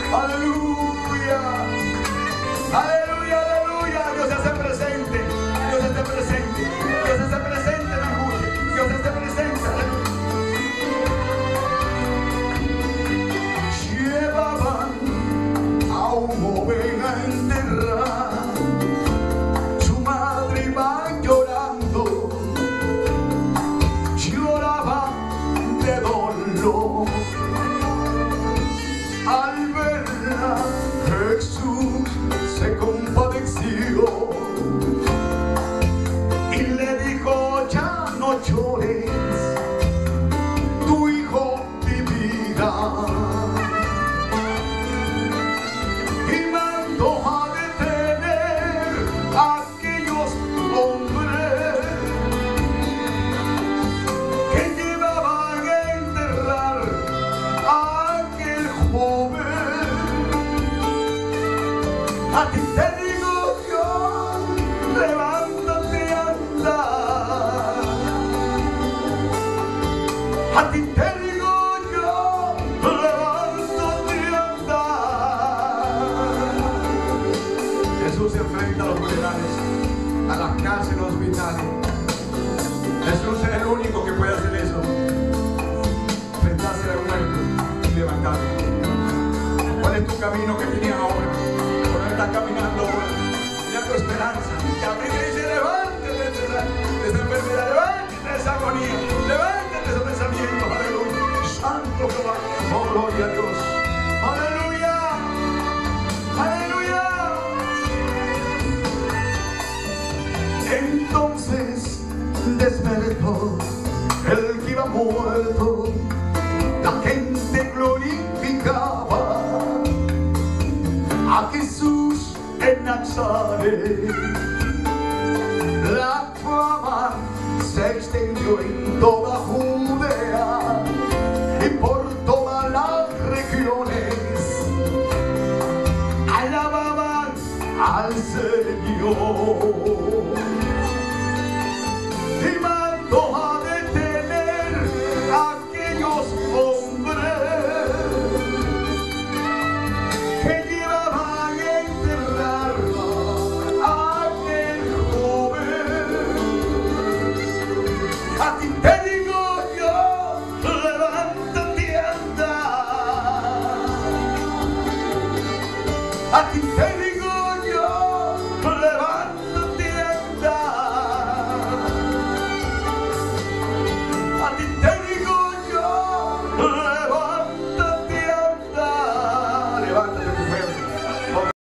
Aleluya. Aleluya, aleluya. Dios se hace presente. Dios se hace presente. Dios se hace presente en la noche. Dios se hace presente. Llevaban a un joven a enterrar. Su madre iba llorando. Lloraba de dolor. Al verla, Jesús se compadeció y le dijo: ya no llores, tu hijo vivirá. Y mandó a detener a aquellos hombres que llevaban a enterrar a aquel joven. A ti te digo yo, levántate, anda. A ti te digo yo, levántate, anda. Jesús se enfrenta a los funerales, a las cárceles, a los hospitales. Jesús es el único que puede hacer eso. Enfrentarse al muerto y levantarlo. ¿Cuál es tu camino que tienes ahora? Estás caminando ahora, ya tu esperanza. Y a mí te dice: levántate de esa enfermedad, levántate de esa agonía, levántate de esos pensamientos. Aleluya. Santo Jehová. Oh, gloria a Dios. Aleluya. Aleluya. Entonces despertó el que iba muerto. La gente glorificaba a Jesús en Nazaret. La fama se extendió en toda Judea y por todas las regiones alababan al Señor. Y mandó a detener a aquellos hombres que llevaban a enterrar a aquel joven. A ti te digo yo, levántate, anda. A ti te